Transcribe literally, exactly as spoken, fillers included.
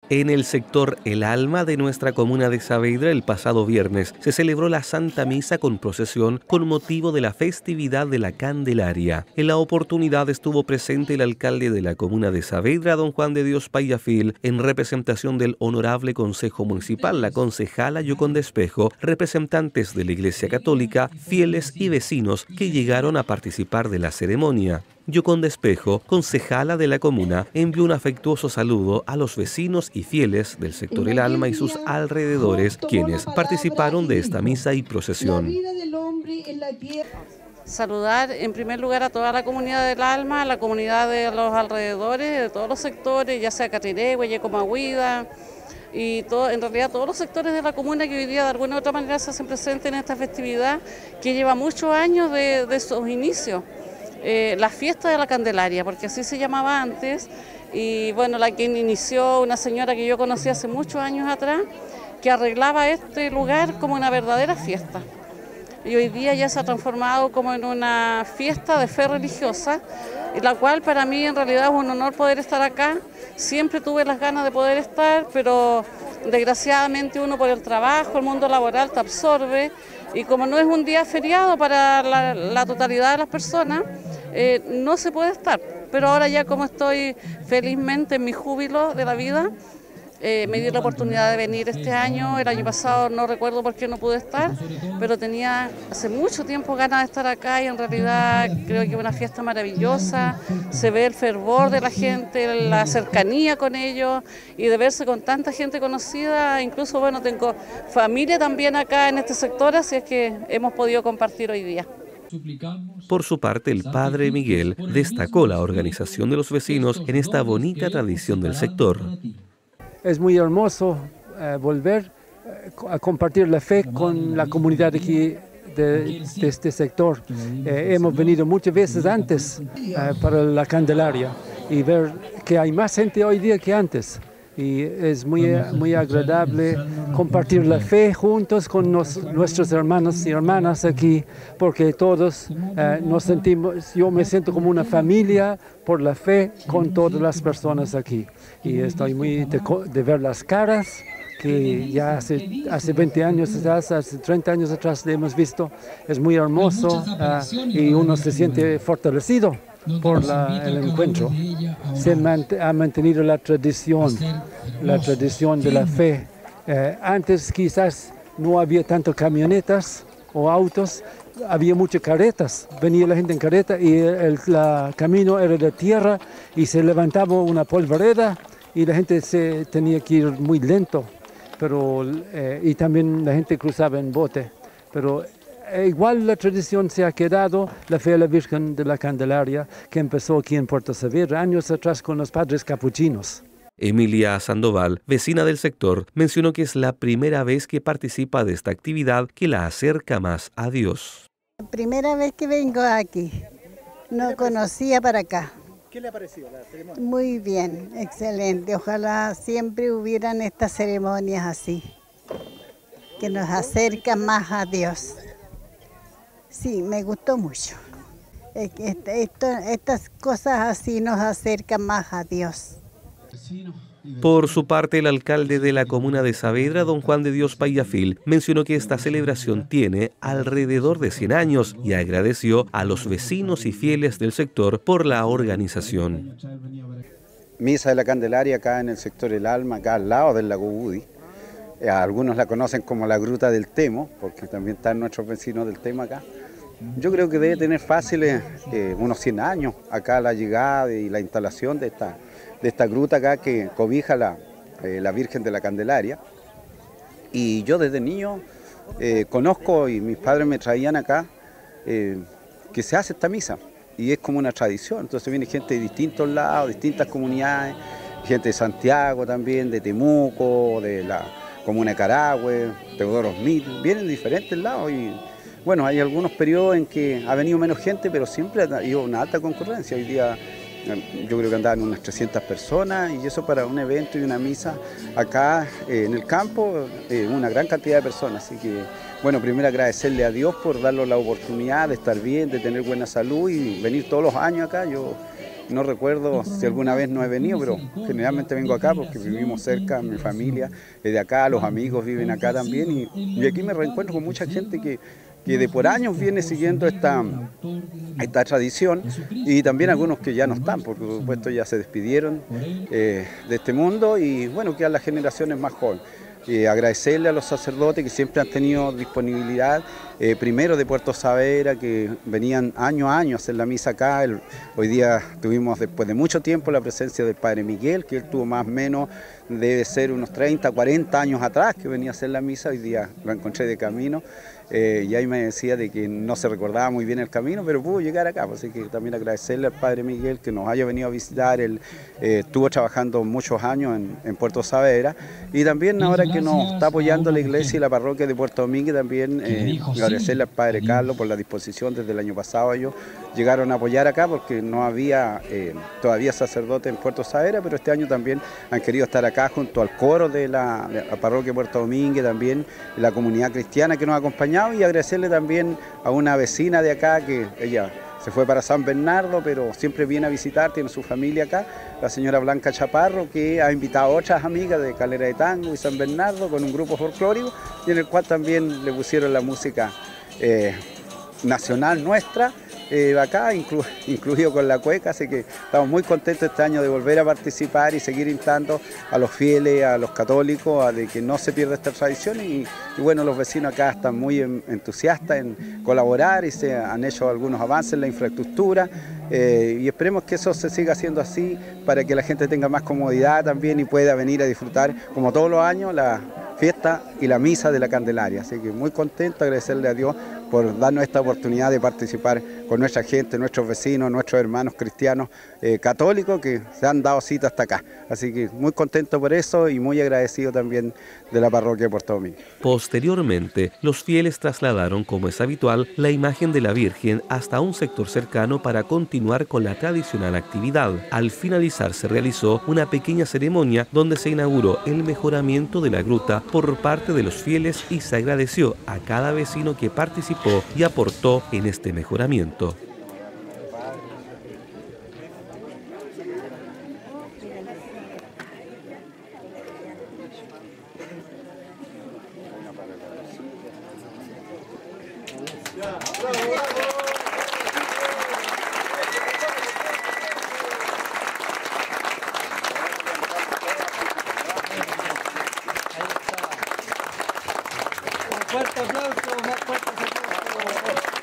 En el sector El Alma de nuestra comuna de Saavedra, el pasado viernes, se celebró la Santa Misa con procesión con motivo de la festividad de la Candelaria. En la oportunidad estuvo presente el alcalde de la comuna de Saavedra, don Juan de Dios Payafil, en representación del Honorable Consejo Municipal, la concejala Yoconda Espejo, representantes de la Iglesia Católica, fieles y vecinos que llegaron a participar de la ceremonia. Yoconda Espejo, concejala de la comuna, envió un afectuoso saludo a los vecinos y fieles del sector El Alma y sus alrededores, quienes participaron de esta misa y procesión. Saludar en primer lugar a toda la comunidad del Alma, a la comunidad de los alrededores, de todos los sectores, ya sea Catiregüe, Yecomahuida, y todo, en realidad todos los sectores de la comuna que hoy día de alguna u otra manera se hacen presentes en esta festividad que lleva muchos años de, de sus inicios. Eh, la fiesta de la Candelaria, porque así se llamaba antes, y bueno, la que inició una señora que yo conocí hace muchos años atrás, que arreglaba este lugar como una verdadera fiesta. Y hoy día ya se ha transformado como en una fiesta de fe religiosa, y la cual para mí en realidad es un honor poder estar acá. Siempre tuve las ganas de poder estar, pero desgraciadamente uno por el trabajo, el mundo laboral te absorbe, y como no es un día feriado para la, la totalidad de las personas, eh, no se puede estar. Pero ahora ya como estoy felizmente en mi júbilo de la vida, eh, me di la oportunidad de venir este año. El año pasado no recuerdo por qué no pude estar, pero tenía hace mucho tiempo ganas de estar acá y en realidad creo que es una fiesta maravillosa. Se ve el fervor de la gente, la cercanía con ellos y de verse con tanta gente conocida. Incluso bueno, tengo familia también acá en este sector, así es que hemos podido compartir hoy día. Por su parte, el padre Miguel destacó la organización de los vecinos en esta bonita tradición del sector. Es muy hermoso eh, volver eh, a compartir la fe con la comunidad aquí de, de este sector. Eh, hemos venido muchas veces antes eh, para la Candelaria y ver que hay más gente hoy día que antes. Y es muy, muy agradable compartir la fe juntos con nos, nuestros hermanos y hermanas aquí, porque todos eh, nos sentimos, yo me siento como una familia por la fe con todas las personas aquí. Y estoy muy de, de ver las caras que ya hace, hace veinte años atrás, hace treinta años atrás le hemos visto. Es muy hermoso uh, y uno se siente fortalecido por la, el encuentro. Se mant ha mantenido la tradición, la tradición de la fe. Eh, antes quizás no había tanto camionetas o autos, había muchas carretas. Venía la gente en carreta y el la camino era de tierra y se levantaba una polvareda y la gente se tenía que ir muy lento. Pero, eh, y también la gente cruzaba en bote. Pero eh, igual la tradición se ha quedado, la fe a la Virgen de la Candelaria, que empezó aquí en Puerto Saavedra años atrás con los padres capuchinos. Emilia Sandoval, vecina del sector, mencionó que es la primera vez que participa de esta actividad que la acerca más a Dios. Primera vez que vengo aquí, no conocía para acá. ¿Qué le ha parecido la ceremonia? Muy bien, excelente. Ojalá siempre hubieran estas ceremonias así, que nos acercan más a Dios. Sí, me gustó mucho. Esto, estas cosas así nos acercan más a Dios. Por su parte, el alcalde de la comuna de Saavedra, don Juan de Dios Payafil, mencionó que esta celebración tiene alrededor de cien años y agradeció a los vecinos y fieles del sector por la organización. Misa de la Candelaria acá en el sector El Alma, acá al lado del lago Budi. Eh, algunos la conocen como la Gruta del Temo, porque también están nuestros vecinos del Temo acá. Yo creo que debe tener fáciles eh, unos cien años acá la llegada y la instalación de esta, de esta gruta acá que cobija la, eh, la Virgen de la Candelaria. Y yo desde niño eh, conozco y mis padres me traían acá eh, que se hace esta misa y es como una tradición. Entonces viene gente de distintos lados, distintas comunidades, gente de Santiago también, de Temuco, de la comuna de Carahue, Teodoro Smith, vienen de diferentes lados y bueno, hay algunos periodos en que ha venido menos gente, pero siempre ha habido una alta concurrencia. Hoy día yo creo que andaban unas trescientas personas, y eso para un evento y una misa acá eh, en el campo, eh, una gran cantidad de personas. Así que, bueno, primero agradecerle a Dios por darnos la oportunidad de estar bien, de tener buena salud y venir todos los años acá. Yo no recuerdo si alguna vez no he venido, pero generalmente vengo acá porque vivimos cerca, mi familia es de acá, los amigos viven acá también, y, y aquí me reencuentro con mucha gente que, que de por años viene siguiendo esta, esta tradición, y también algunos que ya no están, porque por supuesto ya se despidieron eh, de este mundo, y bueno, quedan las generaciones más jóvenes. Eh, agradecerle a los sacerdotes que siempre han tenido disponibilidad, eh, primero de Puerto Saavedra, que venían año a año a hacer la misa acá. El, hoy día tuvimos, después de mucho tiempo, la presencia del Padre Miguel, que él tuvo más o menos, debe ser unos treinta, cuarenta años atrás que venía a hacer la misa. Hoy día lo encontré de camino. Eh, y ahí me decía de que no se recordaba muy bien el camino, pero pudo llegar acá, así que también agradecerle al Padre Miguel que nos haya venido a visitar. Él eh, estuvo trabajando muchos años en, en Puerto Saavedra, y también ahora que nos está apoyando la iglesia y la parroquia de Puerto Domínguez, también eh, agradecerle al Padre Carlos por la disposición. Desde el año pasado ellos llegaron a apoyar acá porque no había eh, todavía sacerdote en Puerto Saavedra, pero este año también han querido estar acá junto al coro de la, de la parroquia de Puerto Domínguez, también la comunidad cristiana que nos ha acompañado. Y agradecerle también a una vecina de acá que ella se fue para San Bernardo, pero siempre viene a visitar, tiene su familia acá, la señora Blanca Chaparro, que ha invitado a otras amigas de Calera de Tango y San Bernardo con un grupo folclórico, y en el cual también le pusieron la música eh, nacional nuestra, eh, acá, inclu incluido con la cueca, así que estamos muy contentos este año de volver a participar y seguir instando a los fieles, a los católicos, a de que no se pierda esta tradición, y, y bueno, los vecinos acá están muy entusiastas en colaborar y se han hecho algunos avances en la infraestructura, eh, y esperemos que eso se siga haciendo así para que la gente tenga más comodidad también y pueda venir a disfrutar, como todos los años, la fiesta y la misa de la Candelaria. Así que muy contento, agradecerle a Dios por darnos esta oportunidad de participar con nuestra gente, nuestros vecinos, nuestros hermanos cristianos eh, católicos que se han dado cita hasta acá. Así que muy contento por eso y muy agradecido también de la parroquia de Puerto Domínguez. Posteriormente, los fieles trasladaron, como es habitual, la imagen de la Virgen hasta un sector cercano para continuar con la tradicional actividad. Al finalizar se realizó una pequeña ceremonia donde se inauguró el mejoramiento de la gruta por parte de los fieles y se agradeció a cada vecino que participó y aportó en este mejoramiento. Un fuerte aplauso, un fuerte aplauso.